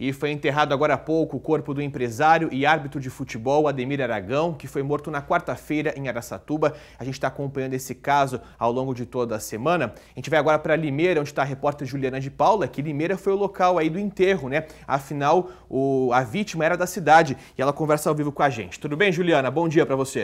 E foi enterrado agora há pouco o corpo do empresário e árbitro de futebol Ademir Aragão, que foi morto na quarta-feira em Araçatuba. A gente está acompanhando esse caso ao longo de toda a semana. A gente vai agora para Limeira, onde está a repórter Juliana de Paula, que Limeira foi o local aí do enterro, né? Afinal, a vítima era da cidade e ela conversa ao vivo com a gente. Tudo bem, Juliana? Bom dia para você.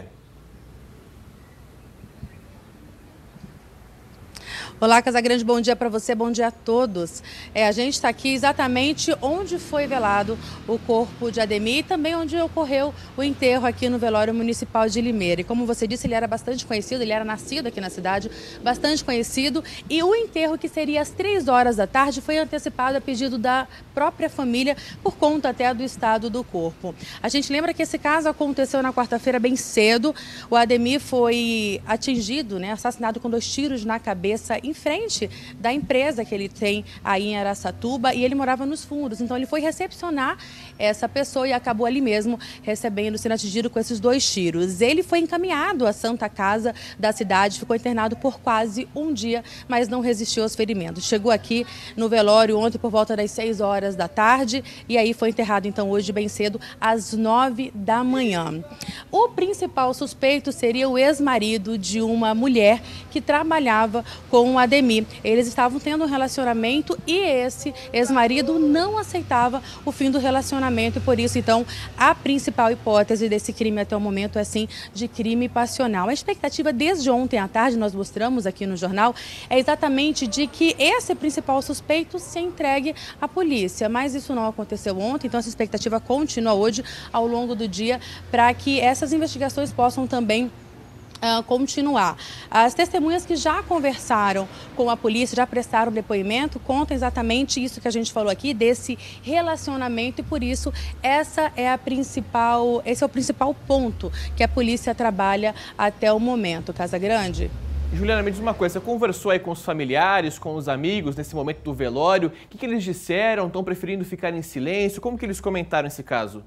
Olá, Casagrande, bom dia para você, bom dia a todos. A gente está aqui exatamente onde foi velado o corpo de Ademir e também onde ocorreu o enterro aqui no velório municipal de Limeira. E como você disse, ele era bastante conhecido, ele era nascido aqui na cidade, bastante conhecido. E o enterro, que seria às 3 horas da tarde, foi antecipado a pedido da própria família, por conta até do estado do corpo. A gente lembra que esse caso aconteceu na quarta-feira bem cedo. O Ademir foi atingido, assassinado com 2 tiros na cabeça, em frente da empresa que ele tem aí em Araçatuba, e ele morava nos fundos. Então ele foi recepcionar essa pessoa e acabou ali mesmo recebendo, sendo atingido com esses 2 tiros. Ele foi encaminhado à Santa Casa da cidade, ficou internado por quase um dia, mas não resistiu aos ferimentos. Chegou aqui no velório ontem por volta das 6 horas da tarde e aí foi enterrado então hoje bem cedo às 9 da manhã. O principal suspeito seria o ex-marido de uma mulher que trabalhava com o Ademir. Eles estavam tendo um relacionamento e esse ex-marido não aceitava o fim do relacionamento e por isso, então, a principal hipótese desse crime até o momento é, sim, de crime passional. A expectativa desde ontem à tarde, nós mostramos aqui no jornal, é exatamente de que esse principal suspeito se entregue à polícia, mas isso não aconteceu ontem, então essa expectativa continua hoje ao longo do dia para que essas investigações possam também continuar. As testemunhas que já conversaram com a polícia, já prestaram depoimento, contam exatamente isso que a gente falou aqui, desse relacionamento, e por isso esse é o principal ponto que a polícia trabalha até o momento. Casagrande? Juliana, me diz uma coisa, você conversou aí com os familiares, com os amigos nesse momento do velório? O que eles disseram? Estão preferindo ficar em silêncio? Como que eles comentaram esse caso?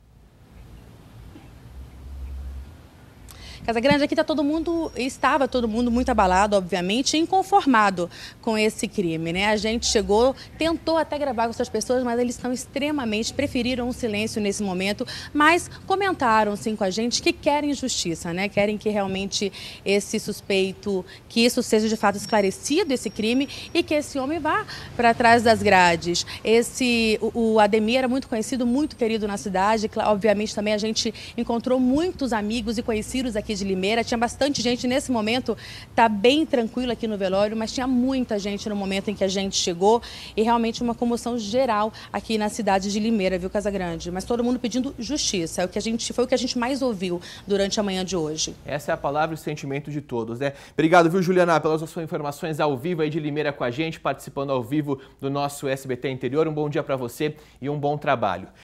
Casagrande, aqui estava todo mundo muito abalado, obviamente, e inconformado com esse crime, A gente chegou, tentou até gravar com essas pessoas, mas eles preferiram um silêncio nesse momento, mas comentaram sim com a gente que querem justiça, Querem que realmente esse suspeito, que isso seja de fato esclarecido, esse crime, e que esse homem vá para trás das grades. O Ademir era muito conhecido, muito querido na cidade, obviamente também a gente encontrou muitos amigos e conhecidos aqui de Limeira, tinha bastante gente nesse momento, está bem tranquilo aqui no velório, mas tinha muita gente no momento em que a gente chegou e realmente uma comoção geral aqui na cidade de Limeira, viu, Casagrande? Mas todo mundo pedindo justiça, foi o que a gente mais ouviu durante a manhã de hoje. Essa é a palavra e o sentimento de todos, Obrigado, viu, Juliana, pelas suas informações ao vivo aí de Limeira com a gente, participando ao vivo do nosso SBT Interior. Um bom dia para você e um bom trabalho.